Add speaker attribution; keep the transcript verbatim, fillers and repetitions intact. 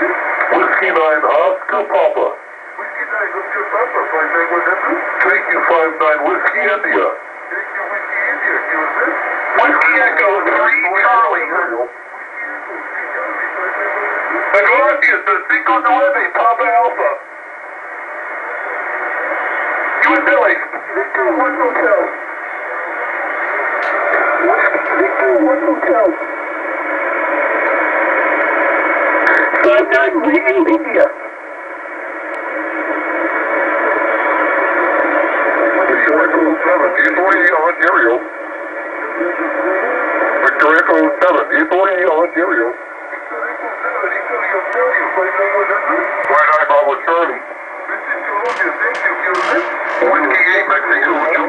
Speaker 1: Whiskey nine Oscar Papa.
Speaker 2: Whiskey nine Oscar Papa, five nine one hundred.
Speaker 1: Thank you, five nine Whiskey India.
Speaker 2: Thank you, Whiskey India. ¿Qué was this?
Speaker 1: Whiskey Echo three Charlie. Gracias, the cinco nueve Papa Alpha. You and Billy.
Speaker 2: Victor one hotel. Victor one hotel.
Speaker 1: five nine Whiskey India. Victor Echo seven, Eastleigh, Ontario. Victor Echo seven, Eastleigh, Ontario. five nine Bravo Charlie. Whiskey eight Mexico